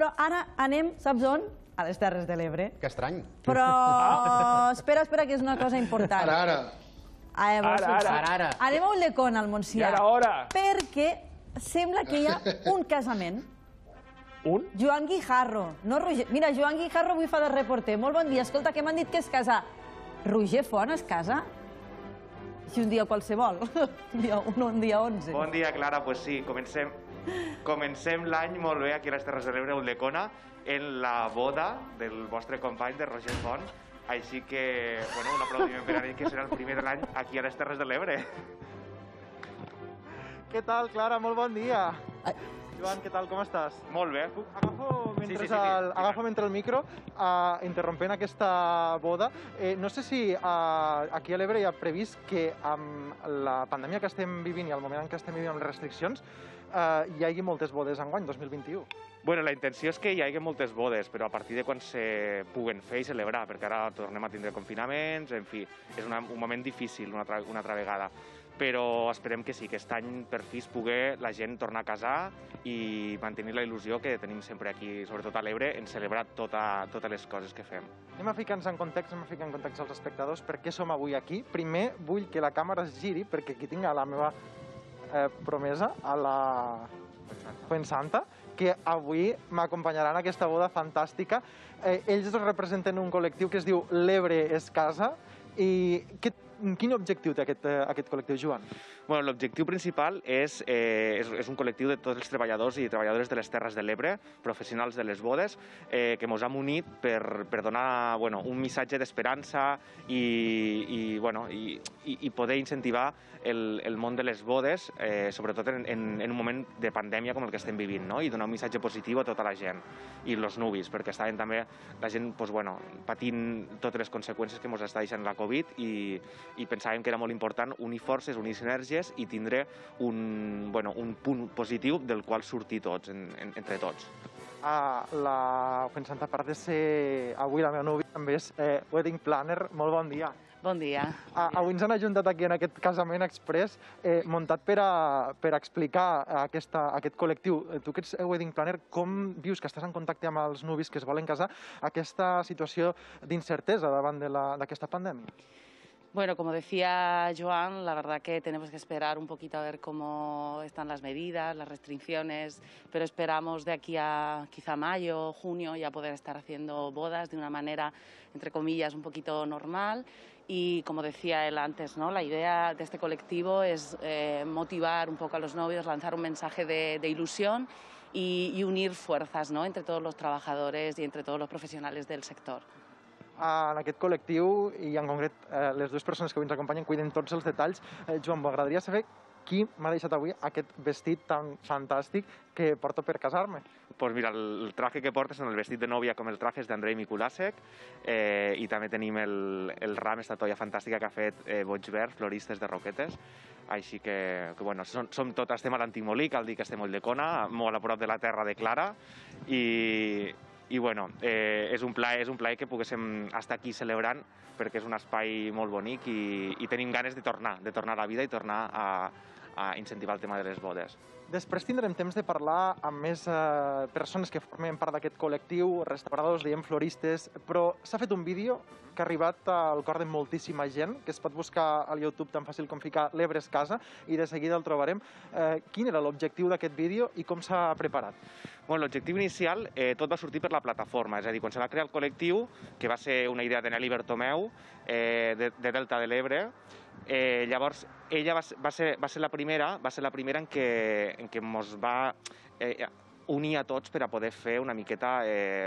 Però ara anem, saps on? A les Terres de l'Ebre. Que estrany. Però espera, que és una cosa important. Ara. Anem a Ulldecona, al Montsià. I ara, hora. Perquè sembla que hi ha un casament. Un? Joan Guijarro. No Roger. Mira, Joan Guijarro avui fa de reporter. Molt bon dia. Escolta, que m'han dit que es casa. Roger Font es casa? Si un dia qualsevol. Un dia 11. Bon dia, Clara. Pues sí, comencem l'any molt bé aquí a les Terres de l'Ebre, a Ulldecona, en la boda del vostre company, de Roger Font. Així que, bueno, un aplaudiment per a ell, que serà el primer de l'any aquí a les Terres de l'Ebre. Què tal, Clara? Molt bon dia. Joan, què tal? Com estàs? Molt bé. Agafo mentre el micro, interrompent aquesta boda. No sé si aquí a l'Ebre hi ha previst que amb la pandèmia que estem vivint i el moment en què estem vivint amb les restriccions hi hagi moltes bodes enguany, 2021. Bueno, la intenció és que hi hagi moltes bodes, però a partir de quan se puguen fer i celebrar, perquè ara tornem a tindre confinaments, en fi, és un moment difícil una altra vegada. Però esperem que sí, que aquest any per fi es pugui la gent tornar a casar i mantenir la il·lusió que tenim sempre aquí, sobretot a l'Ebre, en celebrar totes les coses que fem. Anem a ficar-nos en context, als espectadors, per què som avui aquí. Primer, vull que la càmera es giri, perquè aquí tinc la meva promesa, a la Fuensanta, que avui m'acompanyaran en aquesta boda fantàstica. Ells representen un col·lectiu que es diu L'Ebre és Casa. I quin objectiu té aquest col·lectiu, Joan? Bueno, l'objectiu principal és un col·lectiu de tots els treballadors i treballadores de les Terres de l'Ebre, professionals de les bodes, que ens hem unit per donar un missatge d'esperança i poder incentivar el món de les bodes, sobretot en un moment de pandèmia com el que estem vivint, i donar un missatge positiu a tota la gent i els nuvis, perquè estaven també la gent patint totes les conseqüències que ens està deixant la Covid i pensàvem que era molt important unir forces, unir sinergies i tindre un punt positiu del qual sortir tots, entre tots. La Fuensanta, a part de ser avui la meva núvia, també és wedding planner. Molt bon dia. Bon dia. Avui ens han ajuntat aquí en aquest casament express muntat per explicar aquest col·lectiu. Tu que ets wedding planner, com vius que estàs en contacte amb els nuvis que es volen casar aquesta situació d'incertesa davant d'aquesta pandèmia? Bueno, como decía Joan, la verdad que tenemos que esperar un poquito a ver cómo están las medidas, las restricciones, pero esperamos de aquí a quizá mayo, junio, ya poder estar haciendo bodas de una manera, entre comillas, un poquito normal. Y como decía él antes, la idea de este colectivo es motivar un poco a los novios, lanzar un mensaje de ilusión y unir fuerzas entre todos los trabajadores y entre todos los profesionales del sector. En aquest col·lectiu, i en concret les dues persones que avui ens acompanyen, cuiden tots els detalls. Joan, m'agradaria saber qui m'ha deixat avui aquest vestit tan fantàstic que porto per casar-me. Doncs mira, el traje que portes, tant el vestit de nòvia com el traje, és d'Andrei Mikulàsek, i també tenim el ram, esta toia fantàstica que ha fet Boig Verd, floristes de Roquetes. Així que estem a l'Antic Molí, cal dir que estem a Ulldecona, molt a prop de la terra de Clara, i és un plaer que poguéssim estar aquí celebrant, perquè és un espai molt bonic i tenim ganes de tornar a la vida i tornar a incentivar el tema de les bodes. Després tindrem temps de parlar amb més persones que formen part d'aquest col·lectiu, restauradors, diem floristes, però s'ha fet un vídeo que ha arribat al cor de moltíssima gent, que es pot buscar al YouTube tan fàcil com ficar L'Ebre és Casa, i de seguida el trobarem. Quin era l'objectiu d'aquest vídeo i com s'ha preparat? L'objectiu inicial tot va sortir per la plataforma, és a dir, quan se va crear el col·lectiu, que va ser una idea de Nelly Bertomeu, de Delta de l'Ebre, llavors ella va ser la primera en què ens va unir a tots per a poder fer una miqueta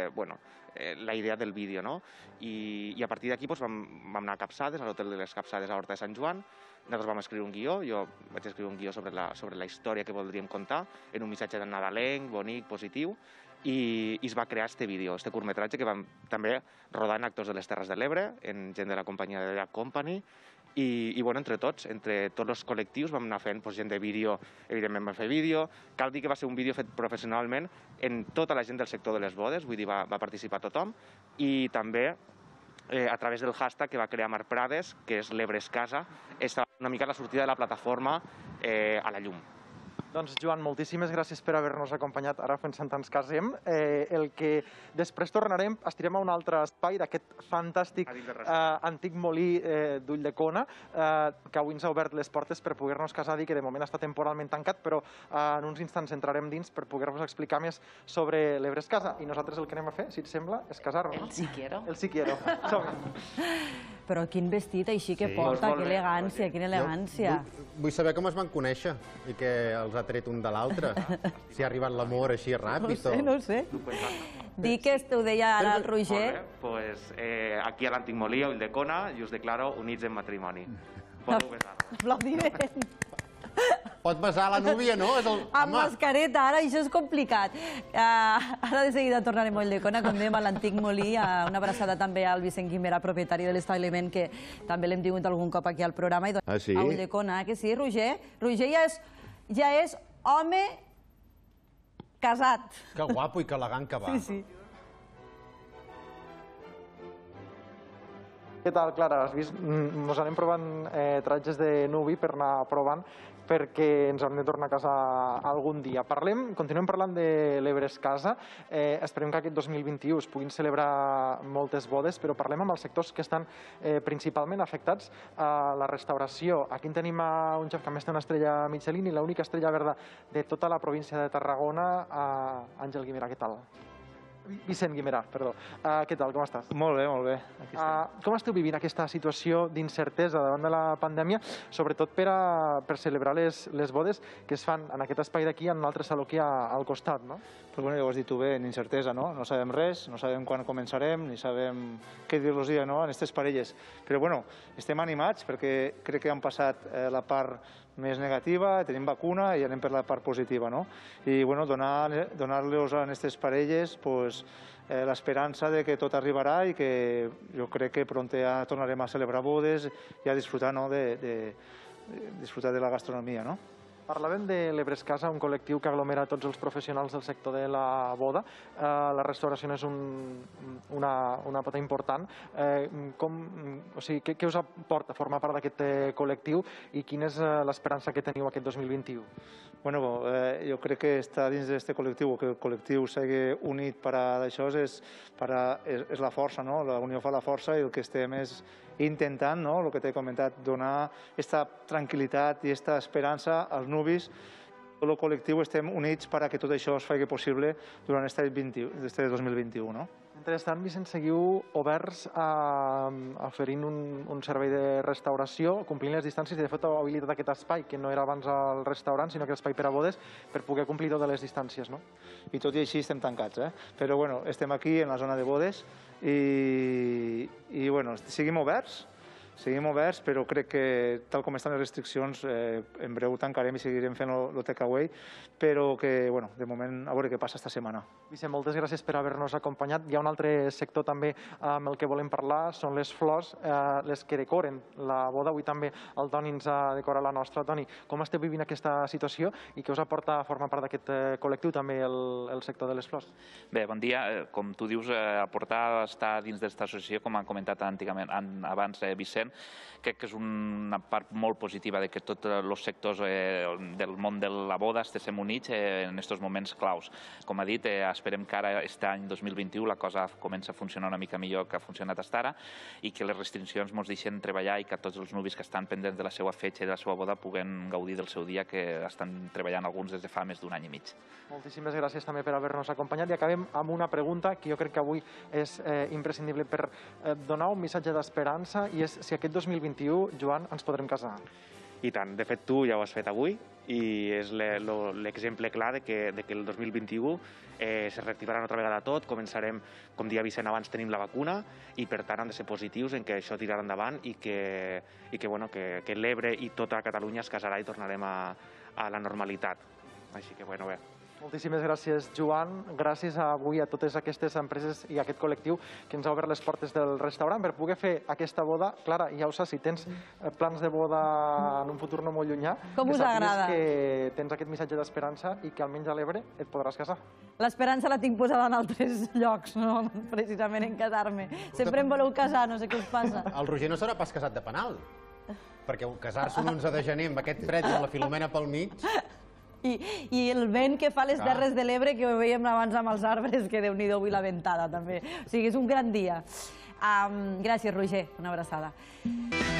la idea del vídeo, i a partir d'aquí vam anar a Capçades, a l'Hotel de les Capçades a Horta de Sant Joan. Nosaltres vam escriure un guió, jo vaig escriure un guió sobre la història que voldríem contar, en un missatge nadalenc, bonic, positiu, i es va crear este vídeo, este curtmetratge que vam també rodar en actors de les Terres de l'Ebre, en gent de la companyia de Llac Company, i entre tots els col·lectius vam anar fent gent de vídeo, evidentment vam fer vídeo. Cal dir que va ser un vídeo fet professionalment en tota la gent del sector de les bodes, vull dir, va participar tothom, i també a través del hashtag que va crear Marc Prades, que és L'Ebre és Casa, és una mica la sortida de la plataforma a la llum. Doncs, Joan, moltíssimes gràcies per haver-nos acompanyat. Ara fent Sant ens casem. El que després tornarem, estirem a un altre espai d'aquest fantàstic antic molí d'Ulldecona, que avui ens ha obert les portes per poder-nos casar, dir que de moment està temporalment tancat, però en uns instants entrarem dins per poder-vos explicar més sobre l'Ebrescasa. I nosaltres el que anem a fer, si et sembla, és casar-nos. El si quiero. El si quiero. Som-hi. Però quin vestit així que porta, que elegància, quina elegància. Vull saber com es van conèixer i que els ha tret un de l'altre. Si ha arribat l'amor així ràpid o... No ho sé. Dir que ho deia ara el Roger. Pues aquí a l'antic molí, a Ulldecona, i us declaro units en matrimoni. Podeu besar-nos. Aplaudiment. Pot besar la núvia, no? Amb mascareta, ara això és complicat. Ara de seguida tornarem a Ulldecona, com dèiem, a l'antic molí. Una abraçada també al Vicent Guimera, propietari de l'establiment, que també l'hem tingut algun cop aquí al programa. Ah, sí? A Ulldecona, que sí, Roger? Roger ja és home casat. Que guapo i que elegant que va. Sí. Què tal, Clara? Has vist? Ens anem provant tratges de nuvi per anar provant, perquè ens haurem de tornar a casa algun dia. Continuem parlant de l'Ebrescasa. Esperem que aquest 2021 es puguin celebrar moltes bodes, però parlem amb els sectors que estan principalment afectats a la restauració. Aquí en tenim un xef que a més té una estrella Michelin i l'única estrella verda de tota la província de Tarragona, Àngel Guimera. Què tal? Vicent Guimera, perdó. Què tal, com estàs? Molt bé, molt bé. Com esteu vivint aquesta situació d'incertesa davant de la pandèmia, sobretot per celebrar les bodes que es fan en aquest espai d'aquí, en un altre saló aquí al costat, no? Però bueno, ja ho has dit tu bé, en incertesa, no? No sabem res, no sabem quan començarem, ni sabem què dir-los a aquestes parelles. Però bueno, estem animats perquè crec que han passat la part més negativa, tenim vacuna i anem per la part positiva, no? I bueno, donar-los a aquestes parelles l'esperança de que tot arribarà i que jo crec que pront ja tornarem a celebrar bodes i a disfrutar de la gastronomia, no? Parlàvem de l'Ebrescasa, un col·lectiu que aglomera tots els professionals del sector de la boda. La restauració és una pota important. Què us aporta formar part d'aquest col·lectiu i quina és l'esperança que teniu aquest 2021? Bueno, jo crec que estar dins d'aquest col·lectiu, o que el col·lectiu sigui unit per a això, és la força, no? La unió fa la força i el que estem és intentant, el que t'he comentat, donar aquesta tranquil·litat i aquesta esperança als nuvis. Tot el col·lectiu estem units perquè tot això es faci possible durant aquest 2021, no? Mentrestant, Vicent, seguiu oberts oferint un servei de restauració, complint les distàncies, i de fet heu habilitat aquest espai, que no era abans el restaurant, sinó que l'espai per a bodes, per poder complir totes les distàncies, no? I tot i així estem tancats, però bueno, estem aquí en la zona de bodes i bueno, seguim oberts, però crec que tal com estan les restriccions en breu tancarem i seguirem fent el takeaway, però que de moment a veure què passa esta setmana. Vicent, moltes gràcies per haver-nos acompanyat. Hi ha un altre sector també amb el que volem parlar, són les flors, les que decoren la boda. Avui també el Toni ens ha decorat la nostra. Toni, com esteu vivint aquesta situació i què us aporta formar part d'aquest col·lectiu també el sector de les flors? Bé, bon dia. Com tu dius, aportar estar dins d'esta associació, com ha comentat abans Vicent, crec que és una part molt positiva de que tots els sectors del món de la boda estiguem units en aquests moments claus. Com ha dit, esperem que ara, aquest any 2021, la cosa comença a funcionar una mica millor que ha funcionat fins ara i que les restriccions ens deixen treballar i que tots els nuvis que estan pendents de la seva fetge i de la seva boda puguen gaudir del seu dia, que estan treballant alguns des de fa més d'un any i mig. Moltíssimes gràcies també per haver-nos acompanyat i acabem amb una pregunta que jo crec que avui és imprescindible per donar un missatge d'esperança, i és si aquest 2021, Joan, ens podrem casar. I tant, de fet tu ja ho has fet avui i és l'exemple clar de que el 2021 se reactivarà una altra vegada tot, començarem, com deia Vicent abans, tenim la vacuna i per tant han de ser positius en que això tirarà endavant i que l'Ebre i tota Catalunya es casarà i tornarem a la normalitat. Així que bé. Moltíssimes gràcies, Joan. Gràcies avui a totes aquestes empreses i a aquest col·lectiu que ens ha obert les portes del restaurant per poder fer aquesta boda. Clara, ja ho saps, si tens plans de boda en un futur no molt llunyà, com us agrada que tens aquest missatge d'esperança i que almenys a l'Ebre et podràs casar. L'esperança la tinc posada en altres llocs, no precisament en casar-me. Sempre em voleu casar, no sé què us passa. El Roger no serà pas casat de penal, perquè casar-se un 11 de gener amb aquest fred i amb la Filomena pel mig... i el vent que fa a les Terres de l'Ebre, que ho veiem abans amb els arbres, que Déu-n'hi-do avui la ventada, també. O sigui, és un gran dia. Gràcies, Roger. Una abraçada.